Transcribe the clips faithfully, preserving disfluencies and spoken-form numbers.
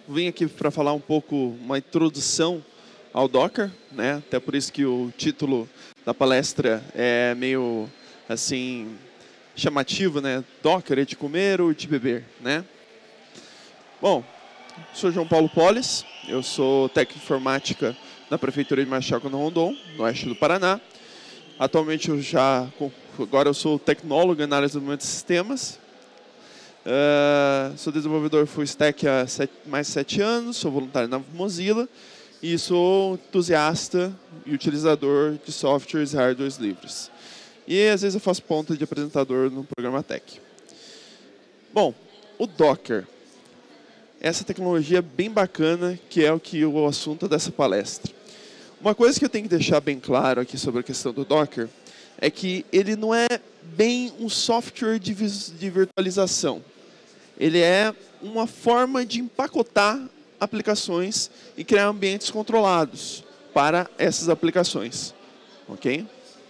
vim aqui para falar um pouco, uma introdução ao Docker, né? Até por isso que o título da palestra é meio assim chamativo, né? Docker é de comer ou de beber, né? Bom, sou João Paulo Polis, eu sou técnico de informática na Prefeitura de Machaca, no Rondon, no oeste do Paraná. Atualmente eu já, agora eu sou tecnólogo em análise de desenvolvimento de sistemas. Uh, sou desenvolvedor full stack há sete, mais de sete anos, sou voluntário na Mozilla e sou entusiasta e utilizador de softwares e hardwares livres. E às vezes eu faço ponta de apresentador no programa Tech. Bom, o Docker. Essa tecnologia bem bacana, que é o que o assunto dessa palestra. Uma coisa que eu tenho que deixar bem claro aqui sobre a questão do Docker é que ele não é bem um software de, de virtualização. Ele é uma forma de empacotar aplicações e criar ambientes controlados para essas aplicações. Ok?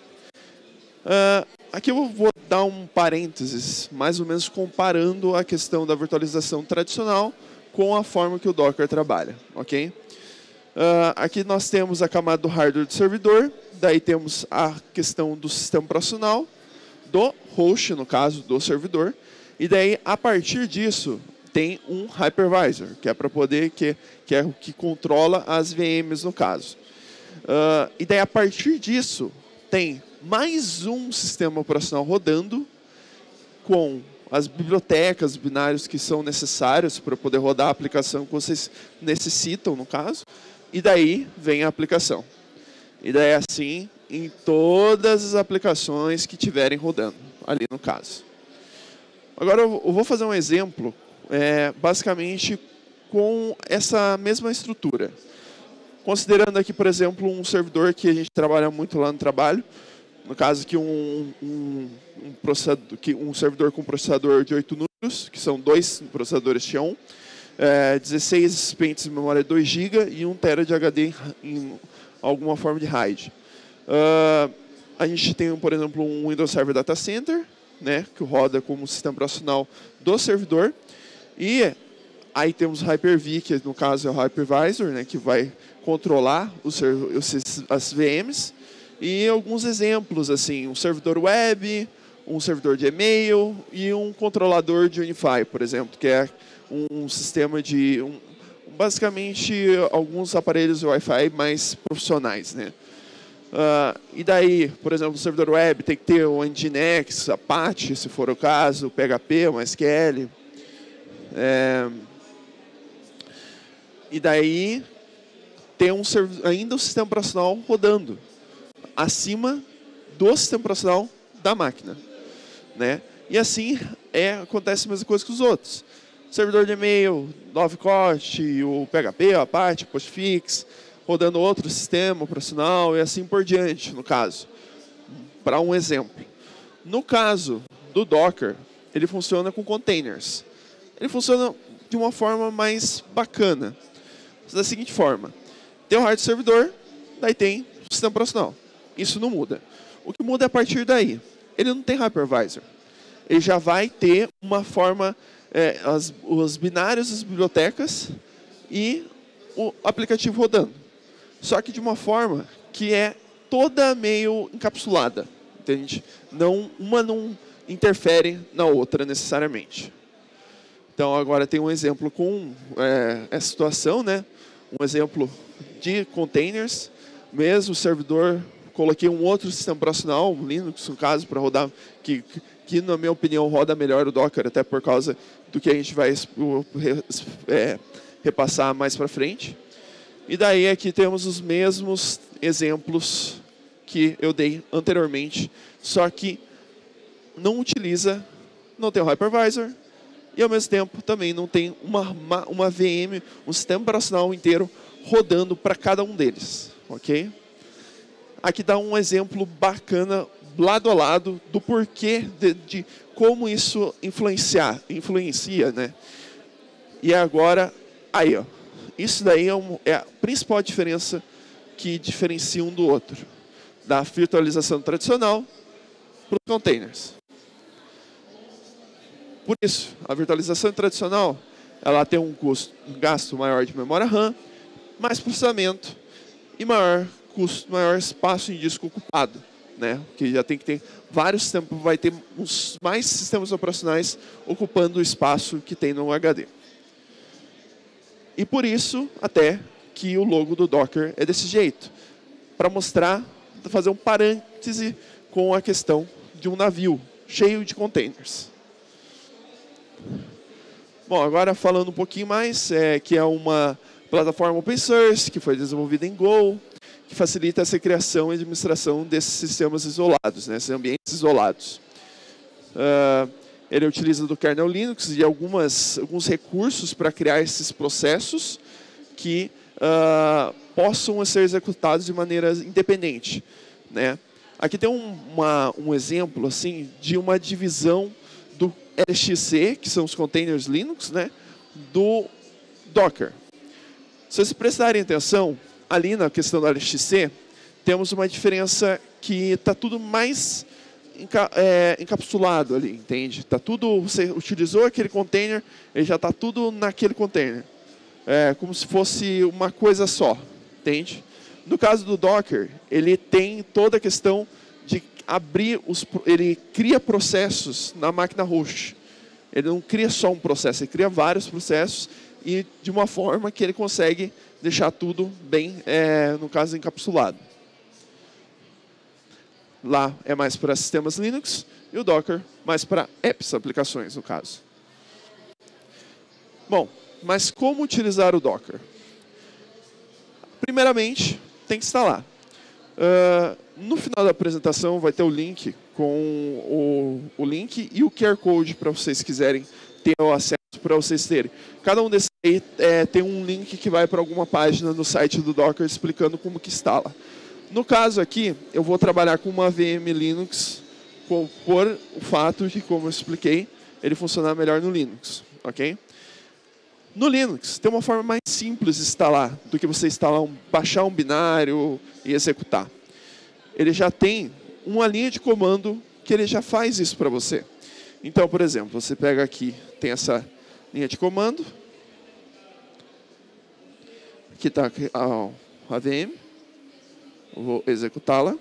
Uh, aqui eu vou dar um parênteses, mais ou menos comparando a questão da virtualização tradicional com a forma que o Docker trabalha. Ok? Uh, aqui nós temos a camada do hardware do servidor, daí temos a questão do sistema operacional, do host, no caso, do servidor, e daí, a partir disso, tem um hypervisor, que é para poder, que, que é o que controla as V Ms, no caso. Uh, e daí, a partir disso, tem mais um sistema operacional rodando, com as bibliotecas, binários que são necessários para poder rodar a aplicação que vocês necessitam, no caso, e daí vem a aplicação. E daí assim em todas as aplicações que tiverem rodando, ali no caso. Agora eu vou fazer um exemplo, é, basicamente com essa mesma estrutura. Considerando aqui, por exemplo, um servidor que a gente trabalha muito lá no trabalho, no caso aqui um, um, um, processador, um servidor com processador de oito núcleos, que são dois processadores T um, é, dezesseis pentes de memória dois gigas e um tera de H D em alguma forma de RAID. Uh, a gente tem, por exemplo, um Windows Server Data Center, né, que roda como sistema operacional do servidor. E aí temos o Hyper-V, que no caso é o Hypervisor, né, que vai controlar os, os, as V Ms. E alguns exemplos, assim, um servidor web, um servidor de e-mail e um controlador de Unify, por exemplo, que é um sistema de... Um, basicamente, alguns aparelhos Wi-Fi mais profissionais, né? Uh, e daí, por exemplo, no servidor web tem que ter o Nginx, Apache, se for o caso, o P H P, o MySQL. É, e daí tem um, ainda o sistema operacional rodando acima do sistema operacional da máquina, né? E assim é, acontece a mesma coisa que os outros. Servidor de e-mail, Dovecote, o P H P, o Apache, Postfix, rodando outro sistema operacional e assim por diante, no caso. Para um exemplo. No caso do Docker, ele funciona com containers. Ele funciona de uma forma mais bacana. Da seguinte forma. Tem o hardware servidor, daí tem o sistema operacional. Isso não muda. O que muda é a partir daí. Ele não tem hypervisor. Ele já vai ter uma forma... É, as, os binários, as bibliotecas e o aplicativo rodando. Só que de uma forma que é toda meio encapsulada, entende? Não, uma não interfere na outra necessariamente. Então agora tem um exemplo com é, essa situação, né? Um exemplo de containers, mesmo o servidor, coloquei um outro sistema operacional, um Linux no caso, para rodar, que, que na minha opinião roda melhor o Docker, até por causa do que a gente vai é, repassar mais para frente. E daí aqui temos os mesmos exemplos que eu dei anteriormente, só que não utiliza, não tem o hypervisor, e ao mesmo tempo também não tem uma, uma, uma V M, um sistema operacional inteiro rodando para cada um deles. Ok? Aqui dá um exemplo bacana, lado a lado, do porquê, de, de como isso influenciar, influencia, né? E agora, aí, ó, isso daí é, um, é a principal diferença que diferencia um do outro, da virtualização tradicional para os containers. Por isso, a virtualização tradicional, ela tem um, custo, um gasto maior de memória RAM, mais processamento e maior custo, maior espaço em disco ocupado, né? Porque já tem que ter vários sistemas, vai ter uns mais sistemas operacionais ocupando o espaço que tem no H D. E por isso, até que o logo do Docker é desse jeito, para mostrar, fazer um parêntese com a questão de um navio cheio de containers. Bom, agora falando um pouquinho mais, é, que é uma plataforma open source, que foi desenvolvida em Go, que facilita essa criação e administração desses sistemas isolados, né, esses ambientes isolados. Uh, ele utiliza do kernel Linux e algumas, alguns recursos para criar esses processos que uh, possam ser executados de maneira independente, né? Aqui tem um, uma, um exemplo assim, de uma divisão do L X C, que são os containers Linux, né, do Docker. Se vocês prestarem atenção, ali na questão do L X C, temos uma diferença que está tudo mais enca é, encapsulado ali, entende? Está tudo, você utilizou aquele container, ele já está tudo naquele container. É como se fosse uma coisa só, entende? No caso do Docker, ele tem toda a questão de abrir os, ele cria processos na máquina host. Ele não cria só um processo, ele cria vários processos e de uma forma que ele consegue deixar tudo bem, é, no caso, encapsulado. Lá é mais para sistemas Linux e o Docker mais para apps, aplicações, no caso. Bom, mas como utilizar o Docker? Primeiramente, tem que instalar. Uh, no final da apresentação vai ter o link com o, o link e o Q R Code para vocês quiserem ter o acesso para vocês terem. Cada um desses aí é, tem um link que vai para alguma página no site do Docker explicando como que instala. No caso aqui, eu vou trabalhar com uma V M Linux por, por o fato de, como eu expliquei, ele funcionar melhor no Linux, ok? No Linux, tem uma forma mais simples de instalar do que você instalar um, baixar um binário e executar. Ele já tem uma linha de comando que ele já faz isso para você. Então, por exemplo, você pega aqui, tem essa linha de comando. Aqui está a, a V M. Eu vou executá-la.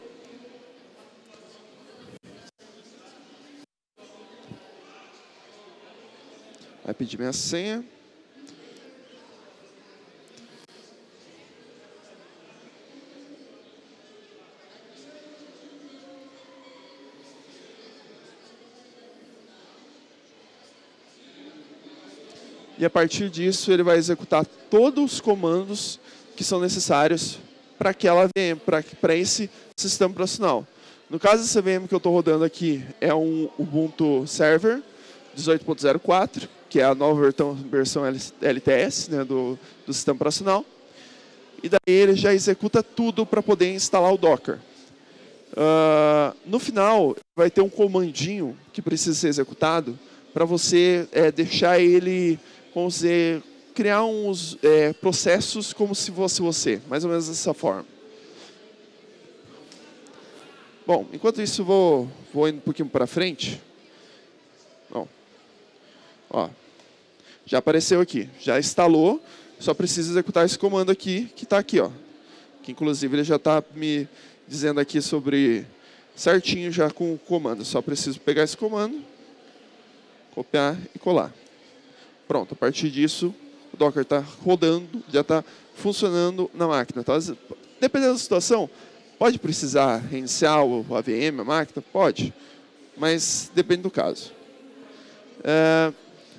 Vai pedir minha senha. E a partir disso ele vai executar todos os comandos que são necessários para aquela V M, para esse sistema operacional. No caso dessa V M que eu estou rodando aqui é um Ubuntu Server dezoito ponto zero quatro, que é a nova versão L T S, né, do, do sistema operacional. E daí ele já executa tudo para poder instalar o Docker. Uh, no final vai ter um comandinho que precisa ser executado para você é, deixar ele, vamos dizer, criar uns é, processos como se fosse você, mais ou menos dessa forma. Bom, enquanto isso, vou, vou indo um pouquinho para frente. Bom, ó, já apareceu aqui, já instalou, só precisa executar esse comando aqui, que está aqui, ó, que inclusive ele já está me dizendo aqui sobre certinho já com o comando. Só preciso pegar esse comando, copiar e colar. Pronto, a partir disso, o Docker está rodando, já está funcionando na máquina. Então, dependendo da situação, pode precisar reiniciar o A V M, a máquina? Pode, mas depende do caso. É,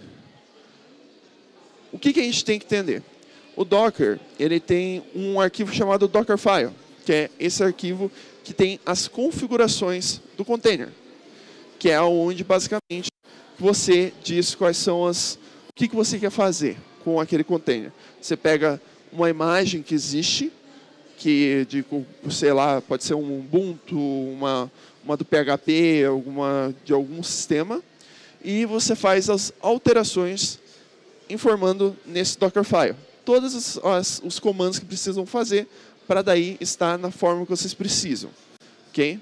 o que, que a gente tem que entender? O Docker ele tem um arquivo chamado Dockerfile, que é esse arquivo que tem as configurações do container, que é onde, basicamente, você diz quais são as... O que, que você quer fazer com aquele container. Você pega uma imagem que existe, que, de, sei lá, pode ser um Ubuntu, uma, uma do P H P, alguma, de algum sistema, e você faz as alterações informando nesse Dockerfile. Todos os, as, os comandos que precisam fazer para daí estar na forma que vocês precisam. Ok?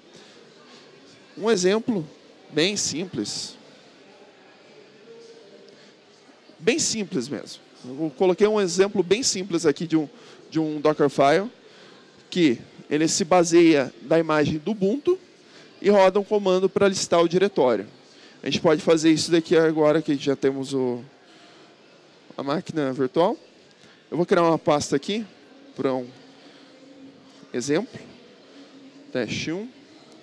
Um exemplo bem simples. bem simples mesmo. Eu coloquei um exemplo bem simples aqui de um, de um Dockerfile, que ele se baseia na imagem do Ubuntu e roda um comando para listar o diretório. A gente pode fazer isso daqui agora que já temos o, a máquina virtual. Eu vou criar uma pasta aqui para um exemplo. Teste um.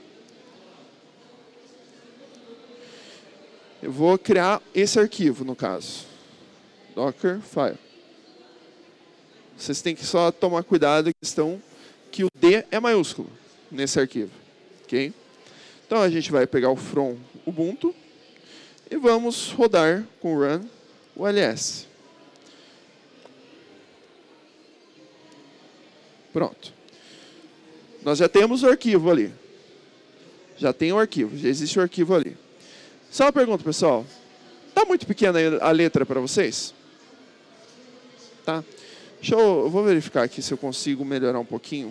Eu vou criar esse arquivo, no caso. Dockerfile. Vocês têm que só tomar cuidado com a questão que o D é maiúsculo nesse arquivo. Ok? Então a gente vai pegar o from Ubuntu e vamos rodar com o run o L S. Pronto. Nós já temos o arquivo ali. Já tem o arquivo, já existe o arquivo ali. Só uma pergunta, pessoal. Está muito pequena a letra para vocês? Tá. Deixa eu, eu vou verificar aqui se eu consigo melhorar um pouquinho.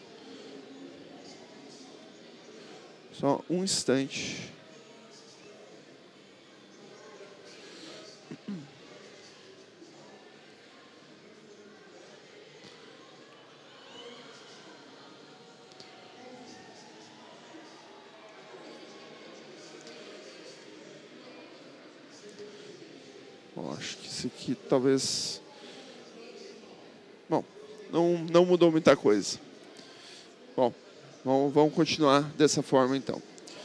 Só um instante. Bom, acho que isso aqui talvez... Bom, não, não mudou muita coisa. Bom, vamos, vamos continuar dessa forma então.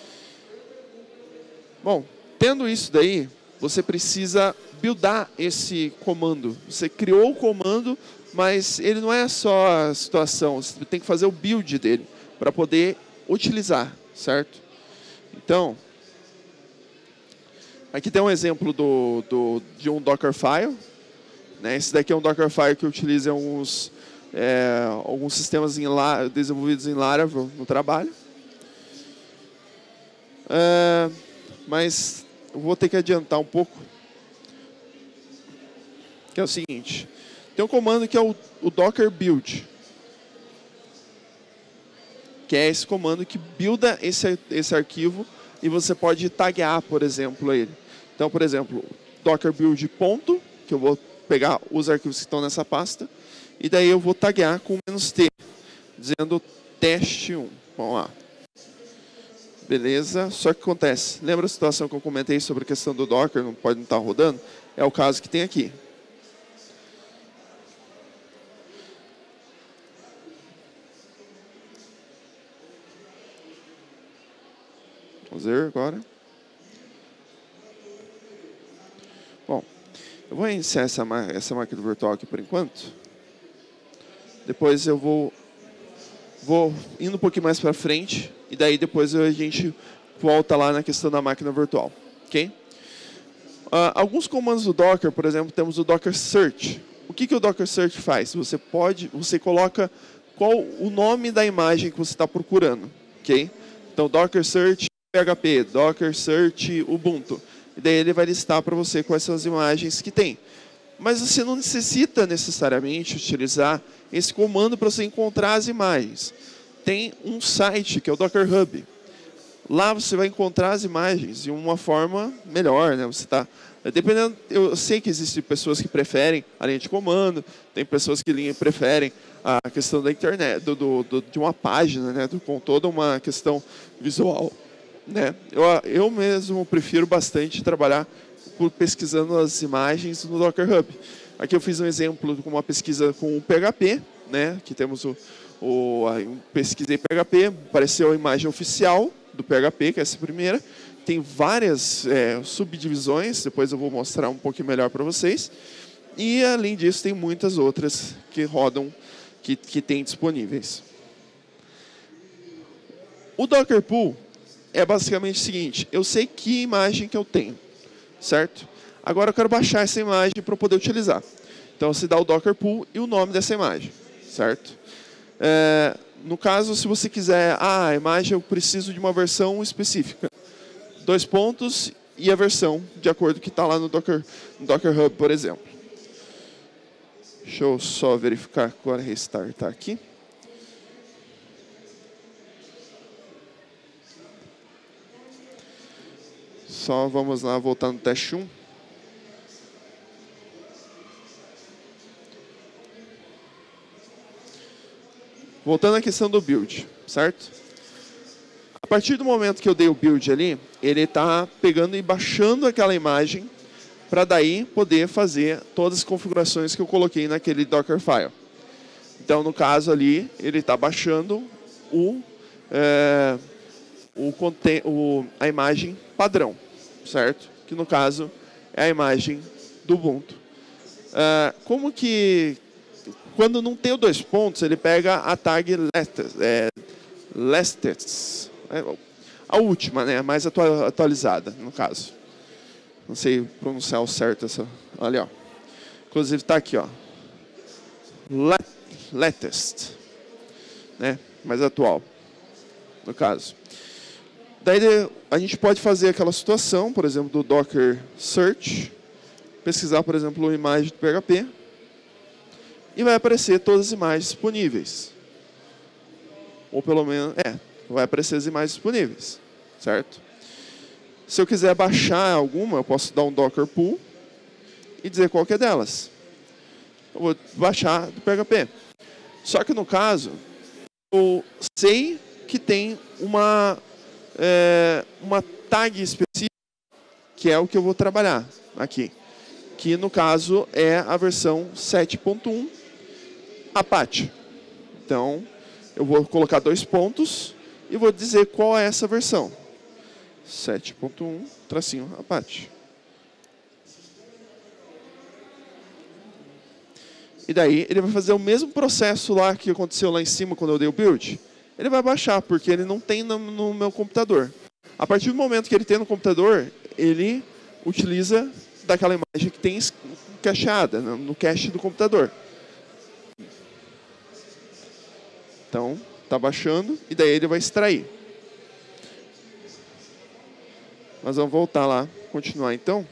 Bom, tendo isso daí, você precisa buildar esse comando. Você criou o comando, mas ele não é só a situação. Você tem que fazer o build dele para poder utilizar, certo? Então, aqui tem um exemplo do, do, de um Dockerfile. Né? Esse daqui é um Dockerfile que utiliza alguns, é, alguns sistemas em La, desenvolvidos em Laravel no trabalho. É, mas eu vou ter que adiantar um pouco. Que é o seguinte. Tem um comando que é o, o Docker build. Que é esse comando que builda esse, esse arquivo e você pode taguear, por exemplo, ele. Então, por exemplo, docker build ponto, que eu vou pegar os arquivos que estão nessa pasta, e daí eu vou taguear com menos "t", dizendo teste um. Vamos lá. Beleza, só que acontece. Lembra a situação que eu comentei sobre a questão do Docker, não pode não estar rodando? É o caso que tem aqui. Vamos ver agora. Bom, eu vou iniciar essa, essa máquina virtual aqui por enquanto. Depois eu vou, vou indo um pouquinho mais para frente. E daí depois a gente volta lá na questão da máquina virtual. Ok? Uh, alguns comandos do Docker, por exemplo, temos o Docker Search. O que, que o Docker Search faz? Você pode, você coloca qual o nome da imagem que você está procurando. Ok? Então, Docker Search P H P, Docker Search Ubuntu. E daí ele vai listar para você quais são as imagens que tem. Mas você não necessita necessariamente utilizar esse comando para você encontrar as imagens. Tem um site que é o Docker Hub. Lá você vai encontrar as imagens de uma forma melhor, né? Você tá, dependendo, eu sei que existem pessoas que preferem a linha de comando, tem pessoas que preferem a questão da internet, do, do, do, de uma página, né? Com toda uma questão visual. Né? Eu, eu mesmo prefiro bastante trabalhar por pesquisando as imagens no Docker Hub. Aqui eu fiz um exemplo com uma pesquisa com o P H P, né? Que temos o, o a, eu pesquisei P H P, apareceu a imagem oficial do P H P, que é essa primeira. Tem várias é, subdivisões, depois eu vou mostrar um pouquinho melhor para vocês. E além disso tem muitas outras que rodam, que, que tem disponíveis. O Docker Pool é basicamente o seguinte, eu sei que imagem que eu tenho, certo? Agora eu quero baixar essa imagem para poder utilizar. Então você dá o Docker Pool e o nome dessa imagem, certo? É, no caso, se você quiser, ah, a imagem eu preciso de uma versão específica. Dois pontos e a versão, de acordo com o que está lá no Docker, no Docker Hub, por exemplo. Deixa eu só verificar agora, restartar aqui. Só vamos lá, voltar no teste um. voltando à questão do build, certo? A partir do momento que eu dei o build ali, ele está pegando e baixando aquela imagem para daí poder fazer todas as configurações que eu coloquei naquele Dockerfile. Então, no caso ali, ele está baixando o, é, o, o, a imagem padrão, certo? Que no caso é a imagem do Ubuntu. É, como que, quando não tem o dois pontos, ele pega a tag latest, é, latest, é, a última, né? A mais atualizada, no caso. Não sei pronunciar o certo essa. Olha, ó. Inclusive está aqui, ó. Latest, né? Mais atual, no caso. Daí a gente pode fazer aquela situação, por exemplo, do Docker Search, pesquisar, por exemplo, uma imagem do P H P e vai aparecer todas as imagens disponíveis. Ou pelo menos, é, vai aparecer as imagens disponíveis, certo? Se eu quiser baixar alguma, eu posso dar um Docker Pull e dizer qual que é delas. Eu vou baixar do P H P. Só que no caso, eu sei que tem uma, é, uma tag específica, que é o que eu vou trabalhar aqui. Que no caso é a versão sete ponto um Apache. Então, eu vou colocar dois pontos e vou dizer qual é essa versão. sete ponto um tracinho Apache. E daí ele vai fazer o mesmo processo lá que aconteceu lá em cima quando eu dei o build. Ele vai baixar, porque ele não tem no, no meu computador. A partir do momento que ele tem no computador, ele utiliza daquela imagem que tem cacheada, no cache do computador. Então, está baixando e daí ele vai extrair. Nós vamos voltar lá, continuar então.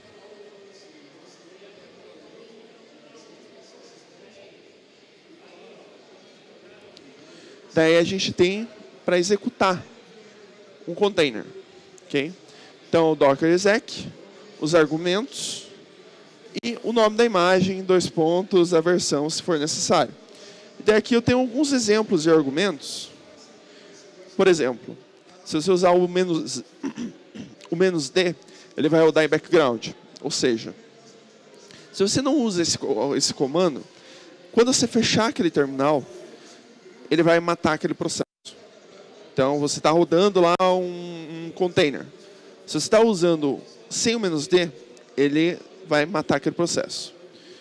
Daí a gente tem para executar um container. Okay? Então, o Docker exec, os argumentos e o nome da imagem, dois pontos, a versão, se for necessário. E daí aqui eu tenho alguns exemplos de argumentos. Por exemplo, se você usar o menos, o menos D, ele vai rodar em background. Ou seja, se você não usa esse, esse comando, quando você fechar aquele terminal, ele vai matar aquele processo. Então, você está rodando lá um, um container. Se você está usando sem o menos D, ele vai matar aquele processo.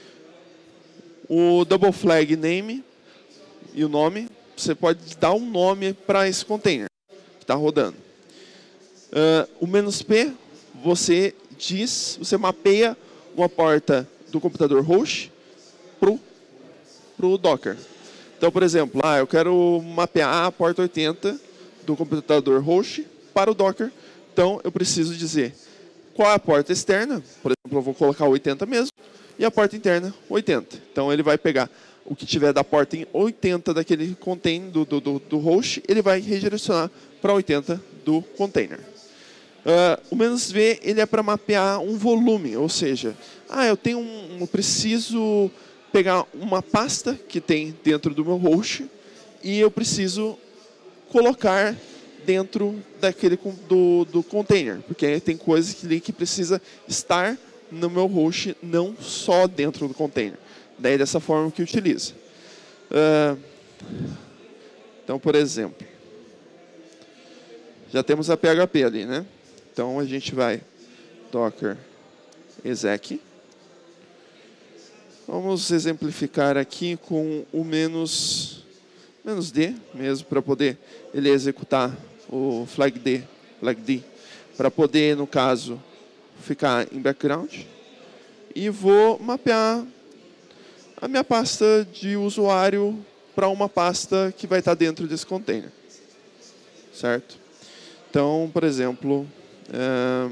O double flag name e o nome, você pode dar um nome para esse container que está rodando. Uh, o menos P, você diz, você mapeia uma porta do computador host para o Docker. Então, por exemplo, ah, eu quero mapear a porta oitenta do computador host para o Docker. Então, eu preciso dizer qual é a porta externa. Por exemplo, eu vou colocar oitenta mesmo. E a porta interna, oitenta. Então, ele vai pegar o que tiver da porta em oitenta daquele container do, do, do host, ele vai redirecionar para oitenta do container. Uh, o menos V, ele é para mapear um volume. Ou seja, ah, eu tenho um, eu preciso pegar uma pasta que tem dentro do meu host e eu preciso colocar dentro daquele do, do container, porque tem coisas que, que precisa estar no meu host, não só dentro do container. Daí dessa forma que utiliza. Uh, então, por exemplo, já temos a P H P ali, né? Então a gente vai docker exec. Vamos exemplificar aqui com o menos, menos D mesmo, para poder ele executar o flag D, flag D, para poder, no caso, ficar em background. E vou mapear a minha pasta de usuário para uma pasta que vai estar dentro desse container. Certo? Então, por exemplo, é,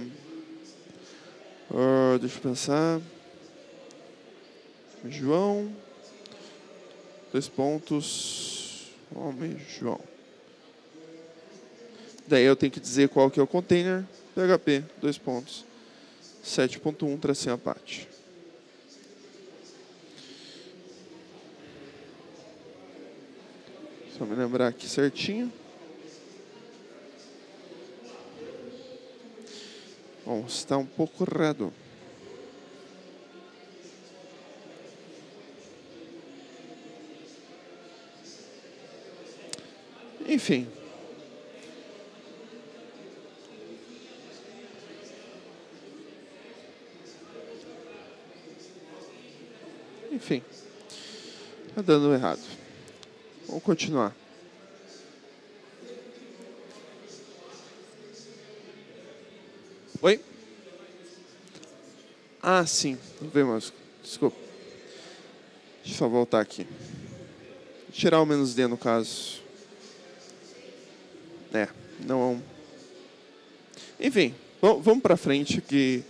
uh, deixa eu pensar... João, dois pontos, homem, João. Daí eu tenho que dizer qual que é o container, P H P, dois pontos, sete ponto um, tracinho Apache. Só me lembrar aqui certinho. Bom, está um pouco errado. Enfim. Enfim. Está dando errado. Vamos continuar. Oi? Ah, sim. Não veio mais. Desculpa. Deixa eu só voltar aqui. Vou tirar o menos D no caso. É, não... Enfim, vamos para frente que...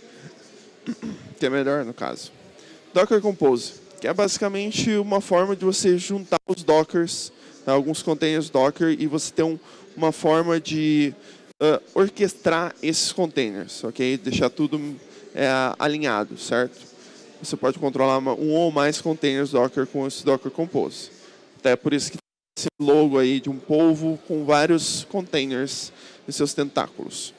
que é melhor no caso. Docker Compose, que é basicamente uma forma de você juntar os dockers, alguns containers Docker, e você ter um, uma forma de uh, orquestrar esses containers, ok? Deixar tudo é, alinhado, certo? Você pode controlar uma, um ou mais containers Docker com esse Docker Compose. Até por isso que tem esse logo aí de um polvo com vários containers em seus tentáculos.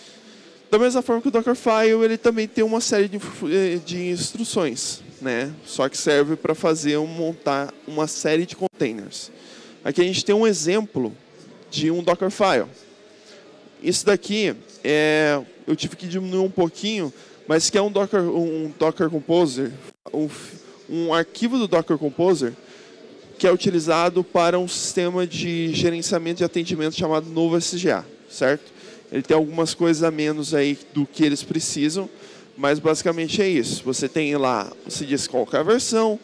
Da mesma forma que o Dockerfile, ele também tem uma série de, de instruções, né? Só que serve para fazer um, montar uma série de containers. Aqui a gente tem um exemplo de um Dockerfile. Isso daqui é, eu tive que diminuir um pouquinho, mas que é um Docker, um Docker Composer, um, um arquivo do Docker Composer que é utilizado para um sistema de gerenciamento de atendimento chamado Novo S G A, certo? Ele tem algumas coisas a menos aí do que eles precisam, mas basicamente é isso. Você tem lá, você diz qual é a versão,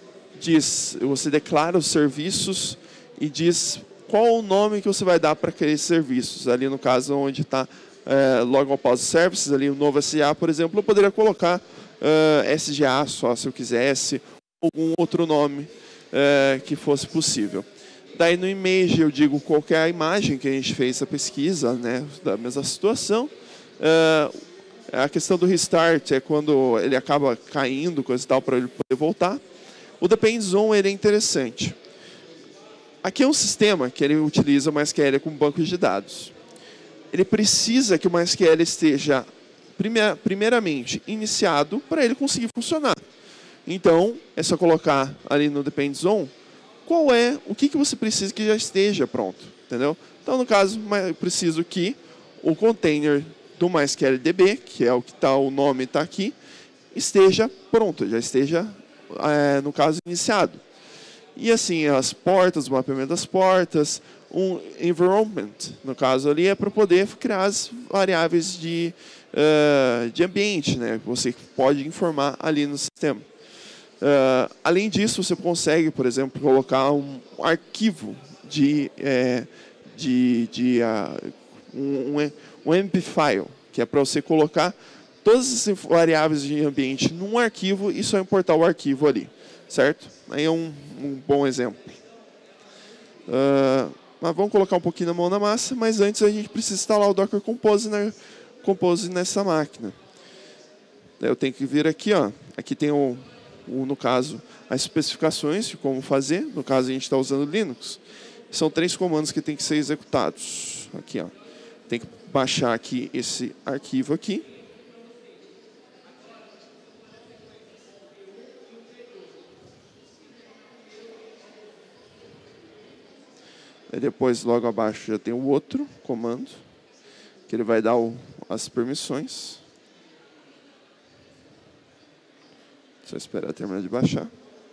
diz, você declara os serviços e diz qual o nome que você vai dar para aqueles serviços. Ali no caso onde está é, logo após os services, ali o novo S G A, por exemplo, eu poderia colocar uh, S G A só se eu quisesse, ou algum outro nome uh, que fosse possível. Daí no image eu digo qual é a imagem que a gente fez a pesquisa, né, da mesma situação. Uh, a questão do restart é quando ele acaba caindo, coisa e tal, para ele poder voltar. O depends on ele é interessante. Aqui é um sistema que ele utiliza o MySQL como banco de dados. Ele precisa que o MySQL esteja primeir, primeiramente iniciado para ele conseguir funcionar. Então é só colocar ali no depends on qual é, o que, que você precisa que já esteja pronto, entendeu? Então, no caso, eu preciso que o container do MySQLDB, que é o que está, o nome está aqui, esteja pronto, já esteja, é, no caso, iniciado. E assim, as portas, o mapeamento das portas, um environment, no caso ali, é para poder criar as variáveis de, uh, de ambiente, né? Você pode informar ali no sistema. Uh, além disso, você consegue, por exemplo, colocar um arquivo de, é, de, de uh, um, um M P file, que é para você colocar todas as variáveis de ambiente num arquivo e só importar o arquivo ali, certo? Aí é um, um bom exemplo. Uh, mas vamos colocar um pouquinho na mão na massa, mas antes a gente precisa instalar o Docker Compose, na, Compose nessa máquina. Daí eu tenho que vir aqui, ó. Aqui tem o O, no caso, as especificações de como fazer. No caso, a gente está usando Linux. São três comandos que tem que ser executados. Aqui, ó. Tem que baixar aqui esse arquivo aqui. Aí depois, logo abaixo, já tem o outro comando, que ele vai dar o, as permissões. Só esperar terminar de baixar.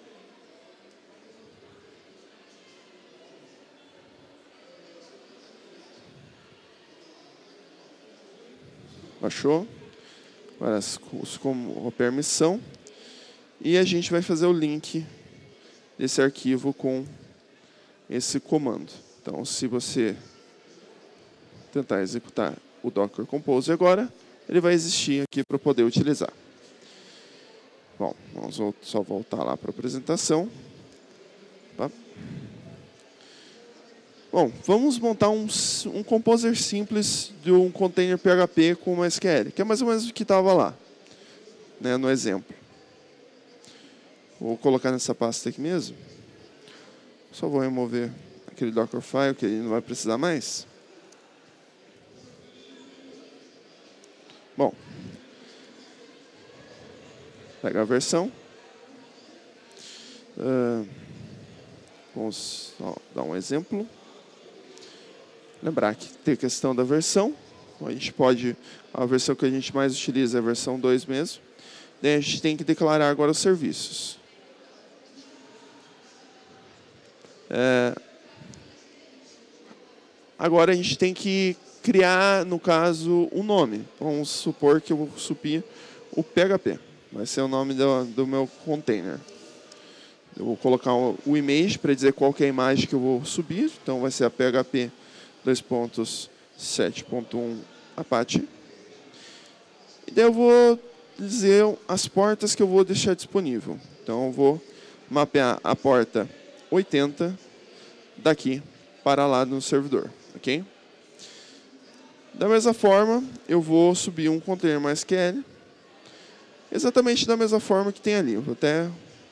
Baixou. Agora com a permissão. E a gente vai fazer o link desse arquivo com esse comando. Então, se você tentar executar o Docker Compose agora, ele vai existir aqui para poder utilizar. Bom, vamos só voltar lá para a apresentação. Tá? Bom, vamos montar um, um composer simples de um container P H P com MySQL, que é mais ou menos o que estava lá, né, no exemplo. Vou colocar nessa pasta aqui mesmo. Só vou remover aquele Dockerfile que ele não vai precisar mais. Bom, pega a versão. Uh, vamos ó, dar um exemplo. Lembrar que tem a questão da versão. A gente pode, a versão que a gente mais utiliza é a versão dois mesmo. Daí a gente tem que declarar agora os serviços. É, agora a gente tem que criar, no caso, um nome. Vamos supor que eu vou subir o P H P. Vai ser o nome do, do meu container. Eu vou colocar o, o image para dizer qual que é a imagem que eu vou subir. Então vai ser a P H P dois ponto sete ponto um Apache. E daí eu vou dizer as portas que eu vou deixar disponível. Então eu vou mapear a porta oitenta daqui para lá no servidor, ok? Da mesma forma, eu vou subir um container MySQL, exatamente da mesma forma que tem ali. Eu vou até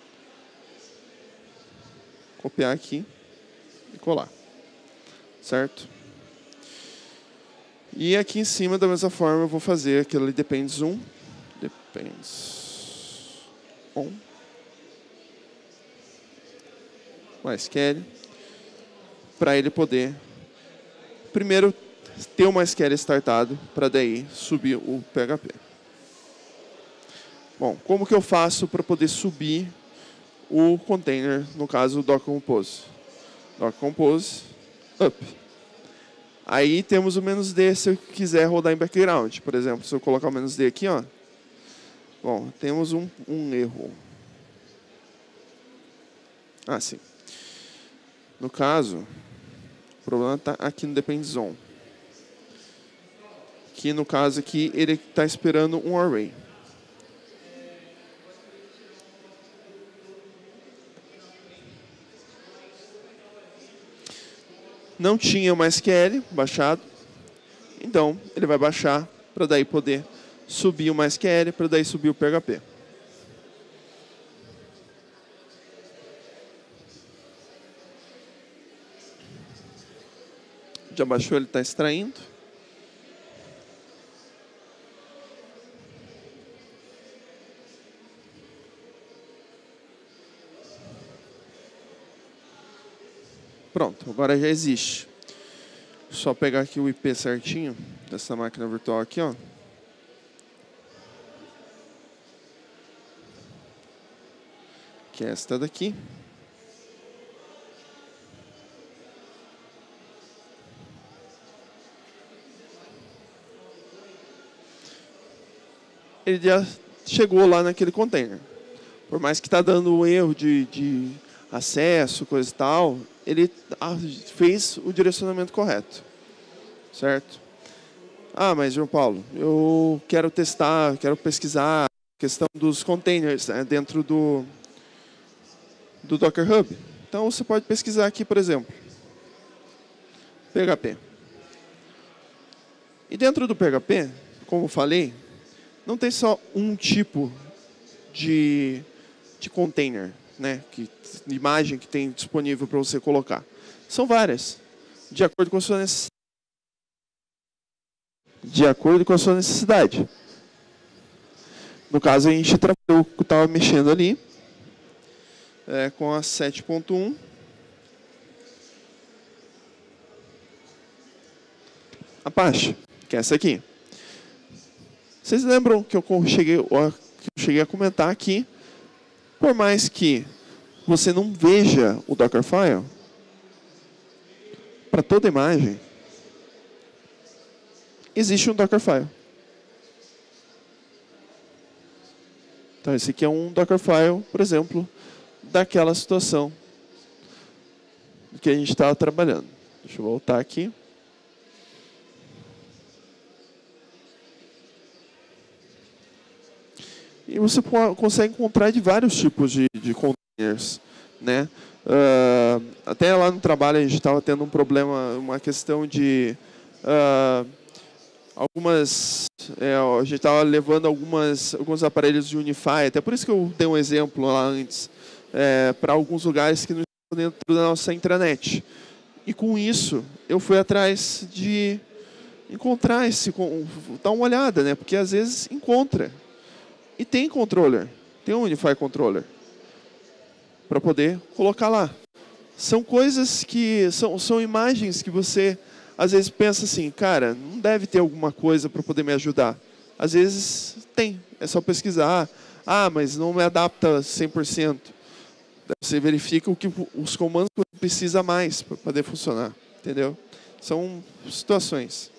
copiar aqui e colar, certo? E aqui em cima, da mesma forma, eu vou fazer aquele depends on, depends on, MySQL, para ele poder, primeiro, ter o MySQL startado, para daí subir o P H P. Bom, como que eu faço para poder subir o container, no caso o Docker Compose? Docker Compose, up. Aí temos o menos D se eu quiser rodar em background. Por exemplo, se eu colocar o menos D aqui, ó. Bom, temos um, um erro. Ah, sim. No caso, o problema está aqui no depends on. Que no caso aqui, ele está esperando um array. Não tinha o MySQL baixado, então ele vai baixar para daí poder subir o MySQL, para daí subir o P H P. Já baixou, ele está extraindo. Pronto, agora já existe. Só pegar aqui o I P certinho dessa máquina virtual aqui, ó. Que é esta daqui. Ele já chegou lá naquele container. Por mais que está dando um erro de, de acesso, coisa e tal, ele fez o direcionamento correto, certo? Ah, mas João Paulo, eu quero testar, quero pesquisar a questão dos containers, né, dentro do, do Docker Hub. Então você pode pesquisar aqui, por exemplo, P H P. E dentro do P H P, como eu falei, não tem só um tipo de, de container, né, que, imagem que tem disponível para você colocar. São várias, de acordo com a sua necessidade. De acordo com a sua necessidade. No caso, a gente estava mexendo ali é, com a sete ponto um. Apache, que é essa aqui. Vocês lembram que eu cheguei, que eu cheguei a comentar aqui? Por mais que você não veja o Dockerfile, para toda imagem, existe um Dockerfile. Então, esse aqui é um Dockerfile, por exemplo, daquela situação que a gente estava trabalhando. Deixa eu voltar aqui. E você consegue encontrar de vários tipos de, de containers, né? Uh, até lá no trabalho a gente estava tendo um problema, uma questão de uh, algumas, é, a gente estava levando algumas, alguns aparelhos de Unify, até por isso que eu dei um exemplo lá antes, é, para alguns lugares que não estão dentro da nossa intranet. E com isso, eu fui atrás de encontrar esse, dar uma olhada, né? Porque às vezes encontra. E tem controller, tem um Unify Controller para poder colocar lá. São coisas que, são, são imagens que você às vezes pensa assim, cara, não deve ter alguma coisa para poder me ajudar. Às vezes tem, é só pesquisar. Ah, mas não me adapta cem por cento. Você verifica o que, os comandos que você precisa mais para poder funcionar, entendeu? São situações.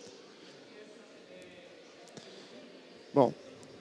Bom,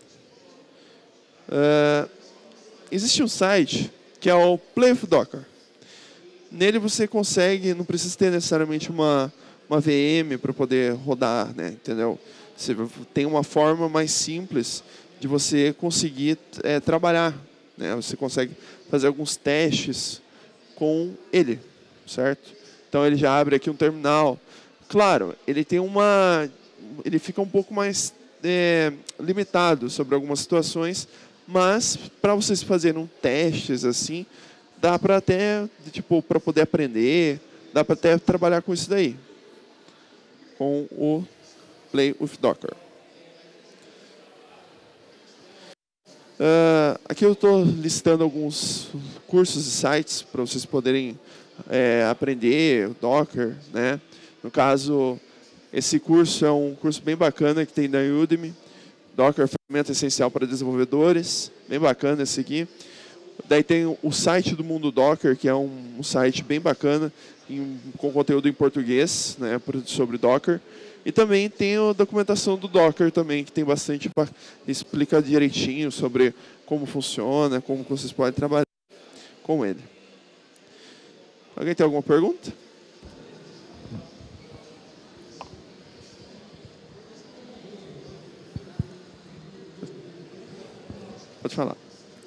uh, existe um site que é o Play with Docker. Nele você consegue, não precisa ter necessariamente uma, uma V M para poder rodar, né, entendeu? Você tem uma forma mais simples de você conseguir é, trabalhar, né? Você consegue fazer alguns testes com ele, certo? Então ele já abre aqui um terminal. Claro, ele tem uma, ele fica um pouco mais é, limitado sobre algumas situações, mas para vocês fazerem testes assim, dá para até tipo para poder aprender, dá para até trabalhar com isso daí, com o Play with Docker. Uh, aqui eu estou listando alguns cursos e sites para vocês poderem é, aprender Docker, né? No caso, esse curso é um curso bem bacana que tem da Udemy, Docker, ferramenta essencial para desenvolvedores, bem bacana esse aqui. Daí tem o site do Mundo Docker, que é um, um site bem bacana, em, com conteúdo em português, né, sobre Docker. E também tem a documentação do Docker também, que tem bastante, explica direitinho sobre como funciona, como vocês podem trabalhar com ele. Alguém tem alguma pergunta? Pode falar.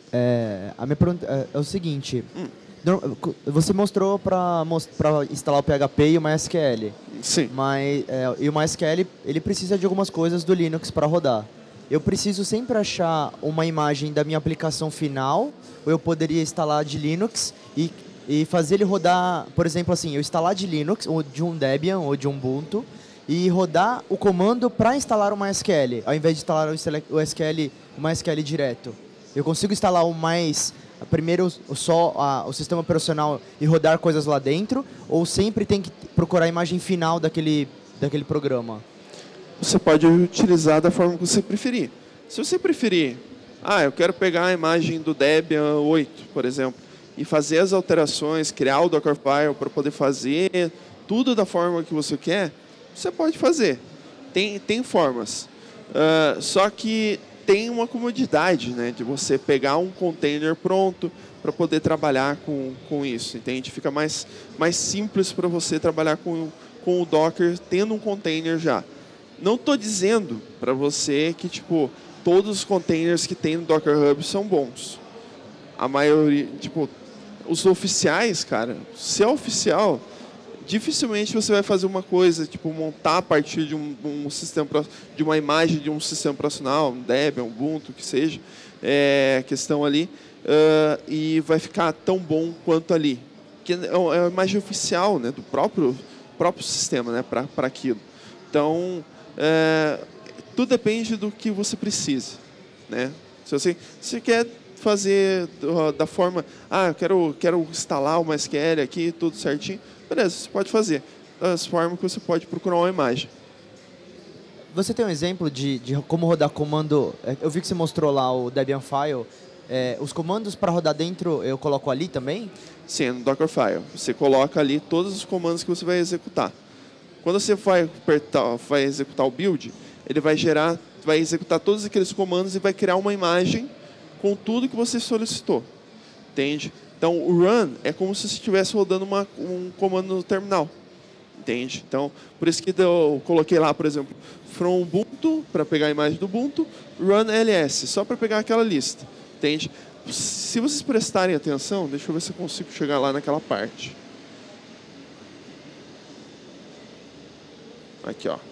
É, a minha pergunta é, é o seguinte. Hum. Você mostrou para instalar o P H P e o MySQL. Sim. Mas, é, e o MySQL ele precisa de algumas coisas do Linux para rodar. Eu preciso sempre achar uma imagem da minha aplicação final, ou eu poderia instalar de Linux e, e fazer ele rodar, por exemplo, assim, eu instalar de Linux, ou de um Debian, ou de um Ubuntu, e rodar o comando para instalar o MySQL, ao invés de instalar o S Q L, o MySQL direto. Eu consigo instalar o mais... primeiro só a, o sistema operacional e rodar coisas lá dentro, ou sempre tem que procurar a imagem final daquele, daquele programa? Você pode utilizar da forma que você preferir. Se você preferir, ah, eu quero pegar a imagem do Debian oito, por exemplo, e fazer as alterações, criar o Dockerfile para poder fazer tudo da forma que você quer, você pode fazer. Tem, tem formas. Uh, só que tem uma comodidade, né, de você pegar um container pronto para poder trabalhar com, com isso, entende? Fica mais, mais simples para você trabalhar com, com o Docker tendo um container já. Não estou dizendo para você que tipo, todos os containers que tem no Docker Hub são bons. A maioria, tipo, os oficiais, cara, se é oficial, dificilmente você vai fazer uma coisa, tipo, montar a partir de um, um sistema, de uma imagem de um sistema operacional, um Debian, um Ubuntu, que seja, é, questão ali, uh, e vai ficar tão bom quanto ali. Que é a imagem oficial, né, do próprio, próprio sistema, né, para aquilo. Então, é, tudo depende do que você precisa, né? Se você, se você quer fazer da forma, ah, eu quero, quero instalar o MySQL aqui, tudo certinho, beleza, você pode fazer. Das formas que você pode procurar uma imagem. Você tem um exemplo de, de como rodar comando? Eu vi que você mostrou lá o Debian File. É, os comandos para rodar dentro, eu coloco ali também? Sim, no Dockerfile. Você coloca ali todos os comandos que você vai executar. Quando você vai, apertar, vai executar o build, ele vai gerar, vai executar todos aqueles comandos e vai criar uma imagem com tudo que você solicitou. Entende? Então, o run é como se você estivesse rodando uma, um comando no terminal. Entende? Então, por isso que eu coloquei lá, por exemplo, from Ubuntu, para pegar a imagem do Ubuntu, run ls, só para pegar aquela lista. Entende? Se vocês prestarem atenção, deixa eu ver se eu consigo chegar lá naquela parte. Aqui, ó.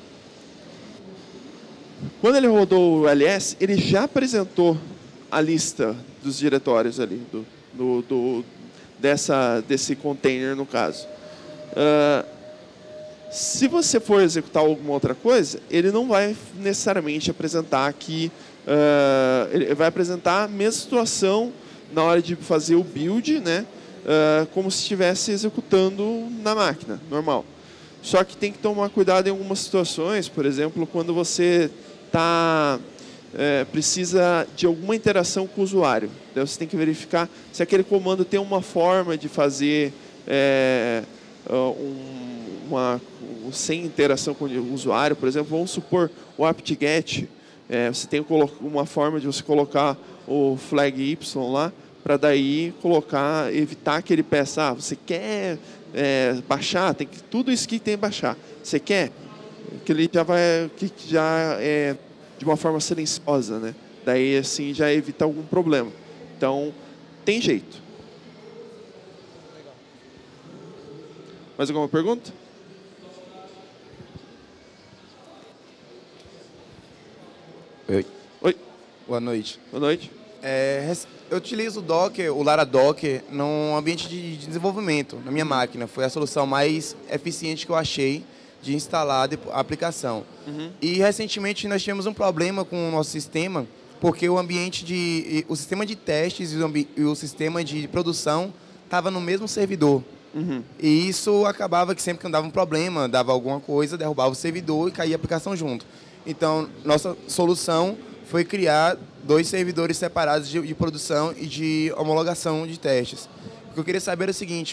Quando ele rodou o ls, ele já apresentou a lista dos diretórios ali, do, do, do, dessa, desse container, no caso. Uh, se você for executar alguma outra coisa, ele não vai necessariamente apresentar que uh, ele vai apresentar a mesma situação na hora de fazer o build, né? Uh, como se estivesse executando na máquina normal. Só que tem que tomar cuidado em algumas situações, por exemplo, quando você tá, é, precisa de alguma interação com o usuário. Então você tem que verificar se aquele comando tem uma forma de fazer é, um, uma, um, sem interação com o usuário. Por exemplo, vamos supor o apt-get. É, você tem uma forma de você colocar o flag Y lá, para daí colocar, evitar que ele peça, ah, você quer é, baixar, tem que, tudo isso que tem que baixar. Você quer? Que ele já vai, que já é de uma forma silenciosa, né? Daí assim já evita algum problema. Então, tem jeito. Mais alguma pergunta? Oi. Oi. Boa noite. Boa noite. É, eu utilizo o Docker, o LaraDocker, num ambiente de desenvolvimento, na minha máquina. Foi a solução mais eficiente que eu achei de instalar a aplicação. Uhum. E recentemente nós tivemos um problema com o nosso sistema, porque o ambiente de, o sistema de testes e o, e o sistema de produção estava no mesmo servidor. Uhum. E isso acabava que sempre que dava um problema, dava alguma coisa, derrubava o servidor e caía a aplicação junto. Então, nossa solução foi criar dois servidores separados de, de produção e de homologação de testes. O que eu queria saber é o seguinte: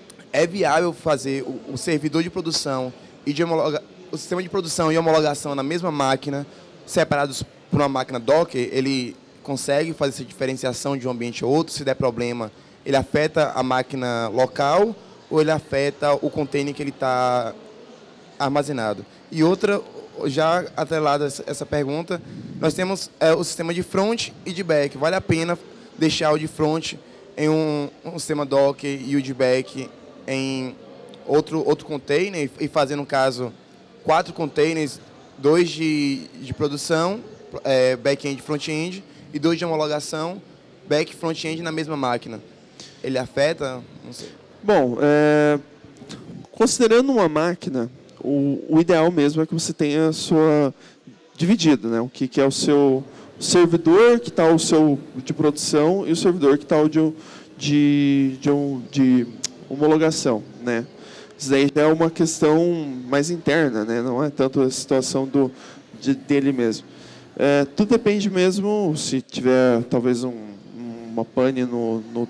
é viável fazer o, o servidor de produção e de homologa, o sistema de produção e homologação na mesma máquina, separados por uma máquina Docker? Ele consegue fazer essa diferenciação de um ambiente a outro? Se der problema, ele afeta a máquina local ou ele afeta o container que ele está armazenado? E outra, já atrelada a essa pergunta, nós temos é, o sistema de front e de back. Vale a pena deixar o de front em um, um sistema Docker e o de back em outro, outro container e fazer, no caso, quatro containers, dois de, de produção, é, back-end e front-end, e dois de homologação, back e front-end na mesma máquina? Ele afeta? Não sei. Bom, é, considerando uma máquina, o, o ideal mesmo é que você tenha a sua dividido, né? O que, que é o seu servidor, que está o seu de produção, e o servidor que está o de, de, de, de homologação, né? Isso daí já é uma questão mais interna, né? Não é tanto a situação do, de, dele mesmo. É, tudo depende mesmo, se tiver talvez um, uma pane no, no,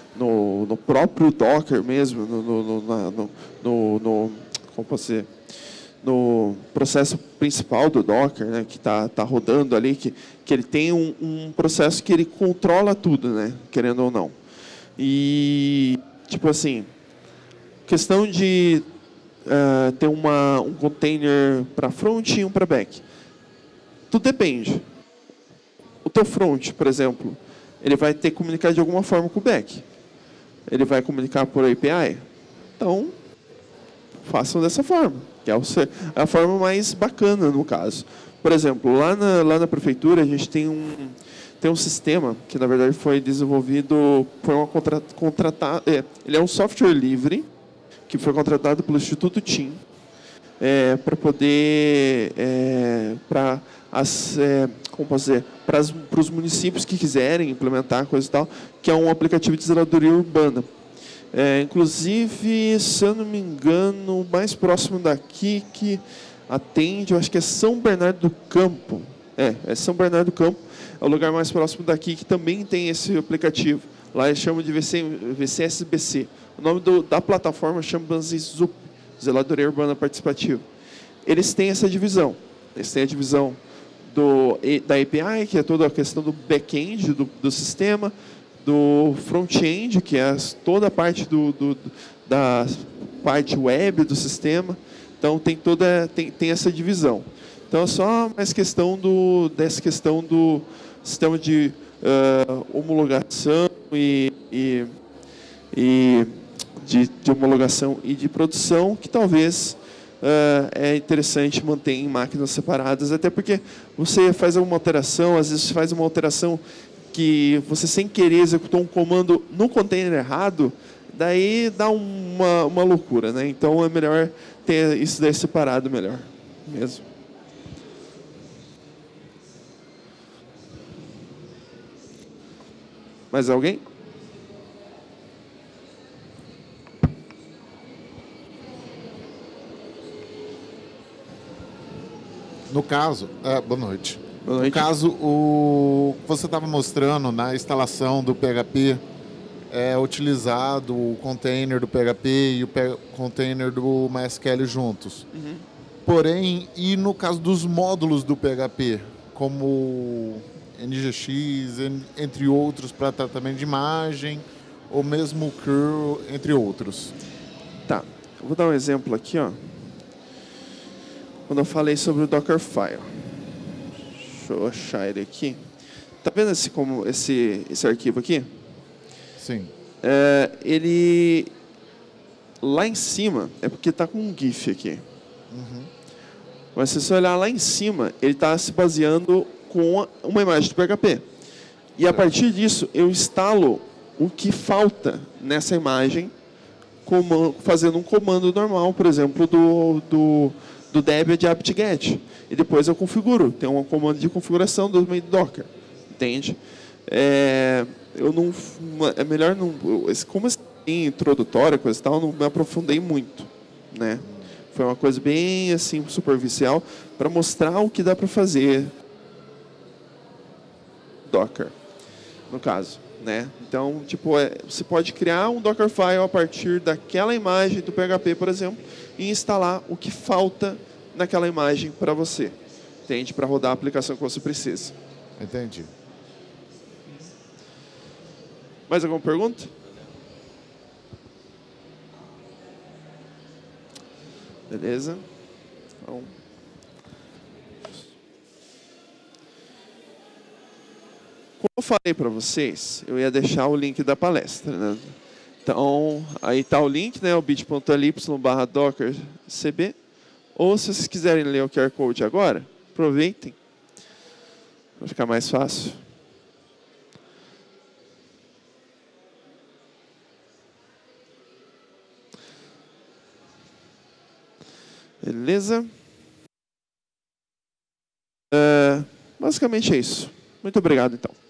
no, no próprio Docker mesmo, no, no, no, no, no, no como posso dizer, no processo principal do Docker, né, que está tá rodando ali, que, que ele tem um, um processo que ele controla tudo, né, querendo ou não. E, tipo assim, questão de uh, ter uma, um container para front e um para back. Tudo depende. O teu front, por exemplo, ele vai ter que comunicar de alguma forma com o back. Ele vai comunicar por A P I. Então, façam dessa forma, que é a forma mais bacana no caso. Por exemplo, lá na, lá na prefeitura a gente tem um, tem um sistema que na verdade foi desenvolvido, foi uma contra, contratar, é, ele é um software livre que foi contratado pelo Instituto TIM é, para poder, é, para as, é, como posso dizer, para, as, para os municípios que quiserem implementar coisa e tal, que é um aplicativo de zeladoria urbana. É, inclusive, se eu não me engano, o mais próximo daqui que atende, eu acho que é São Bernardo do Campo. É, é São Bernardo do Campo, é o lugar mais próximo daqui que também tem esse aplicativo. Lá eles chamam de V C S B C. O nome do, da plataforma chama-se Z U P, Zeladoria Urbana Participativa. Eles têm essa divisão. Eles têm a divisão do, da A P I, que é toda a questão do back-end do, do sistema, do front-end, que é toda a parte do, do, da parte web do sistema. Então tem toda tem, tem essa divisão. Então é só mais questão do dessa questão do sistema de uh, homologação e, e, e de, de homologação e de produção, que talvez uh, é interessante manter em máquinas separadas, até porque você faz alguma alteração, às vezes você faz uma alteração que você sem querer executou um comando no container errado, daí dá uma, uma loucura, né? Então é melhor ter isso daí separado melhor mesmo. Mais alguém? No caso, é, boa noite. Boa noite. No caso, o você estava mostrando na instalação do P H P, é utilizado o container do P H P e o P container do MySQL juntos. Uhum. Porém, e no caso dos módulos do P H P, como N G X, entre outros, para tratamento de imagem, ou mesmo o curl, entre outros. Tá, eu vou dar um exemplo aqui, ó. Quando eu falei sobre o Dockerfile. Deixa eu achar ele aqui. Tá vendo esse, como, esse, esse arquivo aqui? Sim. É, ele... Lá em cima, é porque tá com um GIF aqui. Uhum. Mas se você olhar lá em cima, ele está se baseando com uma imagem do P H P. E a partir disso, eu instalo o que falta nessa imagem, fazendo um comando normal, por exemplo, do, do, do Debian de apt-get. E depois eu configuro. Tem um comando de configuração do meio do Docker. Entende? É, eu não, é melhor não... Como assim, introdutória, coisa e tal, não me aprofundei muito, né? Foi uma coisa bem assim superficial para mostrar o que dá para fazer Docker, no caso, né? Então, tipo, é, você pode criar um Dockerfile a partir daquela imagem do P H P, por exemplo, e instalar o que falta naquela imagem para você, entende? Para rodar a aplicação que você precisa. Entendi. Mais alguma pergunta? Beleza? Então, como eu falei para vocês, eu ia deixar o link da palestra, né? Então, aí está o link, né? O bit.ly barra dockercb. Ou se vocês quiserem ler o Q R Code agora, aproveitem. Vai ficar mais fácil. Beleza? Uh, basicamente é isso. Muito obrigado, então.